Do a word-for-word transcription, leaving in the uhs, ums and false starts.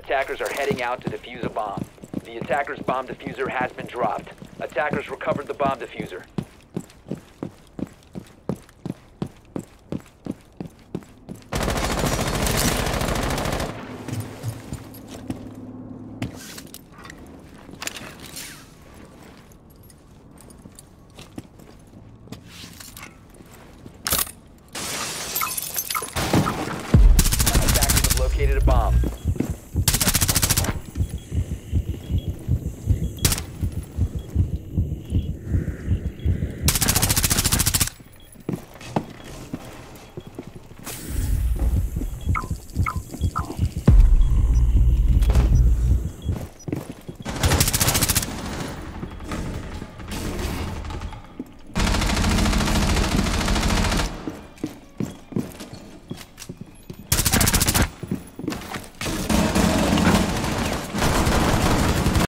Attackers are heading out to defuse a bomb. The attacker's bomb diffuser has been dropped. Attackers recovered the bomb diffuser.